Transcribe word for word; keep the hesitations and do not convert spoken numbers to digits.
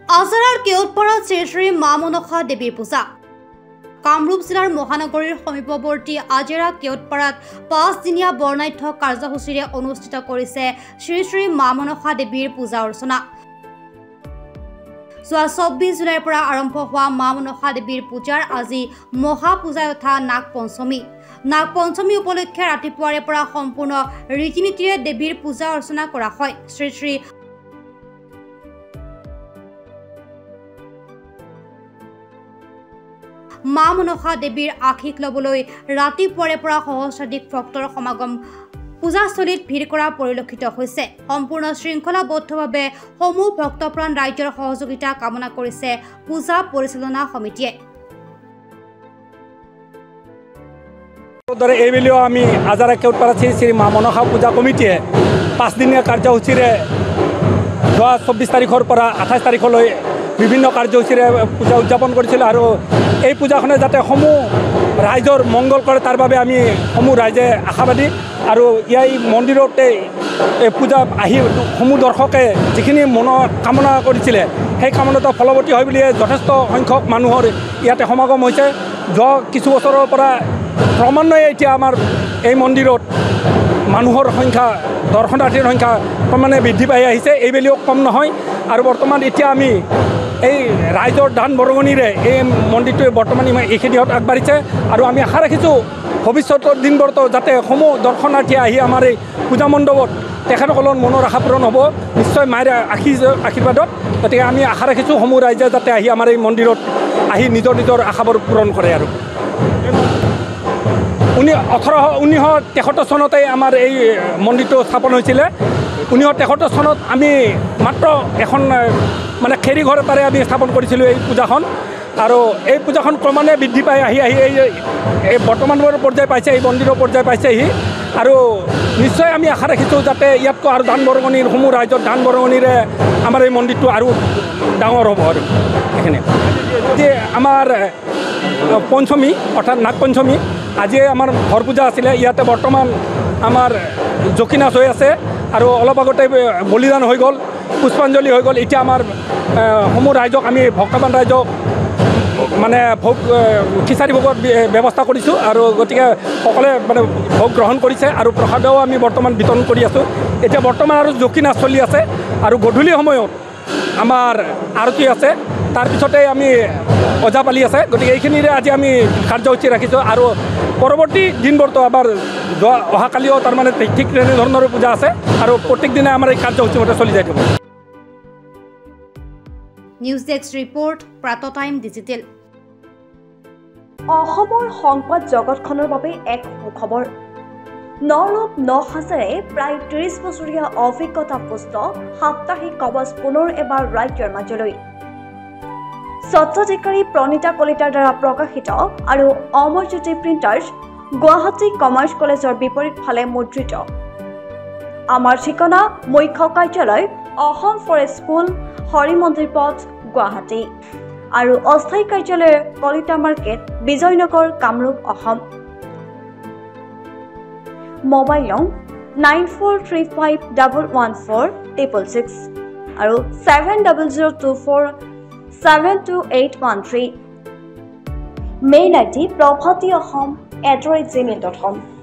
আজাৰাৰ কেওটপাৰাত শ্ৰী শ্ৰী মা মনসা দেৱীৰ পূজা। কামৰূপ জিলাৰ মহানগৰীৰ সমীপৱৰ্তী আজেৰা কেওটপাৰাত পাঁচদিনীয়া বৰ্ণাঢ্য কাৰ্যসূচীৰে অনুষ্ঠিত কৰিছে শ্ৰী শ্ৰী মা মনসা দেৱীৰ পূজা অৰ্চনা। যোৱা চৌব্বিছ জুলাইৰ পৰা আৰম্ভ হোৱা মা মনসা দেৱীৰ পূজাৰ আজি মহাপূজা তথা নাগ পঞ্চমী। নাগ পঞ্চমী উপলক্ষে ৰাতিপুৱাৰে পৰা সম্পূৰ্ণ ৰীতি নীতিৰে দেৱীৰ পূজা অৰ্চনা কৰা হয়। শ্ৰী শ্ৰী মা মনসা দেৱীৰ আশীষ ল'বলৈ ৰাতিপুৱাৰে পৰা সহস্ৰাধিক ভক্তৰ সমাগম পূজাস্থলীত ভিৰ কৰা পৰিলক্ষিত হৈছে। সম্পূৰ্ণ শৃংখলাবদ্ধভাৱে সমূহ ভক্তপ্ৰাণ ৰাইজৰ সহযোগিতা কামনা কৰিছে পূজা পৰিচালনা সমিতিয়ে। এইবেলিও আমি আজাৰা কেওটপাৰা শ্ৰী শ্ৰী মা মনসা পূজা কমিটিয়ে পাঁচদিনীয়া কাৰ্যসূচীৰে যোৱা চৌব্বিছ তাৰিখৰ পৰা আঠাইছ তাৰিখলৈ বিভিন্ন কাৰ্যসূচীৰে পূজা উদযাপন কৰিছিলোঁ আৰু এই পূজাখনে যাতে সমূহ ৰাইজৰ মংগল কৰে তাৰ বাবে আমি সমূহ ৰাইজে আশাবাদী। আৰু ইয়াৰ মন্দিৰতে এই পূজা আহি সমূহ দৰ্শকে যিখিনি মনৰ কামনা কৰিছিলে সেই কামনাটো ফলৱতী হয় বুলিয়ে যথেষ্ট সংখ্যক মানুহৰ ইয়াতে সমাগম হৈছে। যোৱা কিছু বছৰৰ পৰা ক্ৰমান্বয়ে এতিয়া আমাৰ এই মন্দিৰত মানুহৰ সংখ্যা দৰ্শনাৰ্থীৰ সংখ্যা ক্ৰমান্বয়ে বৃদ্ধি পাই আহিছে। এইবেলিও কম নহয়। আৰু বৰ্তমান এতিয়া আমি এই ৰাইজৰ দান বৰঙণিৰে এই মন্দিৰটোৱে বৰ্তমান এইখিনিত আগবাঢ়িছে আৰু আমি আশা ৰাখিছোঁ ভৱিষ্যতৰ দিনবোৰতো যাতে সমূহ দৰ্শনাৰ্থীয়ে আহি আমাৰ এই পূজা মণ্ডপত তেখেতসকলৰ মনৰ আশা পূৰণ হ'ব নিশ্চয় মায়েৰ আশীৰ্বাদত। গতিকে আমি আশা ৰাখিছোঁ সমূহ ৰাইজে যাতে আহি আমাৰ এই মন্দিৰত আহি নিজৰ নিজৰ আশাবোৰ পূৰণ কৰে। আৰু ঊনৈছ ওঠৰশ ঊনৈছশ তেসত্তৰ চনতে আমাৰ এই মন্দিৰটো স্থাপন হৈছিলে। ঊনৈছশ তেসত্তৰ চনত আমি মাত্ৰ এখন মানে খেৰী ঘৰ এটাৰে আমি স্থাপন কৰিছিলোঁ এই পূজাখন। আৰু এই পূজাখন ক্ৰমান্বয়ে বৃদ্ধি পাই আহি আহি এই এই বৰ্তমানৰ পৰ্যায় পাইছে, এই মন্দিৰৰ পৰ্যায় পাইছেহি। আৰু নিশ্চয় আমি আশা ৰাখিছোঁ যাতে ইয়াতকৈ আৰু দান বৰঙণিৰ সমূহ ৰাইজৰ দান বৰঙণিৰে আমাৰ এই মন্দিৰটো আৰু ডাঙৰ হ'ব। আৰু এইখিনি আজি আমাৰ পঞ্চমী অৰ্থাৎ নাগ পঞ্চমী, আজিয়ে আমাৰ ঘৰ পূজা আছিলে। ইয়াতে বৰ্তমান আমাৰ জকি নাচ হৈ আছে আৰু অলপ আগতে বলিদান হৈ গ'ল, পুষ্পাঞ্জলি হৈ গ'ল। এতিয়া আমাৰ সমূহ ৰাইজক আমি ভক্তবান ৰাইজক মানে ভোগ খিচাৰি ভোগৰ ব্যৱস্থা কৰিছোঁ আৰু গতিকে সকলোৱে মানে ভোগ গ্ৰহণ কৰিছে আৰু প্ৰসাদও আমি বৰ্তমান বিতৰণ কৰি আছোঁ। এতিয়া বৰ্তমান আৰু জকি নাচ চলি আছে আৰু গধূলি সময়ত আমাৰ আৰতি আছে, তাৰপিছতে আমি ওজাপালি আছে। গতিকে এইখিনিৰে আজি আমি কাৰ্যসূচী ৰাখিছোঁ আৰু পৰৱৰ্তী দিনবোৰতো আমাৰ যোৱা অহাকালিও তাৰমানে ঠিক তেনেধৰণৰ পূজা আছে আৰু প্ৰত্যেক দিনাই আমাৰ এই কাৰ্যসূচী মতে চলি যাই থাকিব। নিউজ ডেস্ক ৰিপৰ্ট, প্ৰাতঃটাইম ডিজিটেল। অসমৰ সংবাদ জগতখনৰ বাবে এক সুখবৰ। ন ৰূপ ন হাজাৰে প্ৰায় ত্ৰিছ বছৰীয়া অভিজ্ঞতাপুষ্ট সাপ্তাহিক কবচ পুনৰ এবাৰ ৰাজ্যৰ মাজলৈ। স্বত্বাধিকাৰী প্ৰণীতা কলিতাৰ দ্বাৰা প্ৰকাশিত আৰু অমৰজ্যোতি প্ৰিণ্টাৰ্ছ, গুৱাহাটী কমাৰ্চ কলেজৰ বিপৰীত ফালে মুদ্ৰিত। আমাৰ ঠিকনা মুখ্য কাৰ্যালয় অসম ফৰেষ্ট স্কুল, হৰি মন্দিৰ পথ, গুৱাহাটী আৰু অস্থায়ী কাৰ্যালয় কলিতা মাৰ্কেট, বিজয়নগৰ, কামৰূপ, অসম। মোবাইল নং nine four three five double one four triple six আৰু seven double zero' two four seven two eight one three. Mail I D Prabhati Assam at the rate Gmail dot com.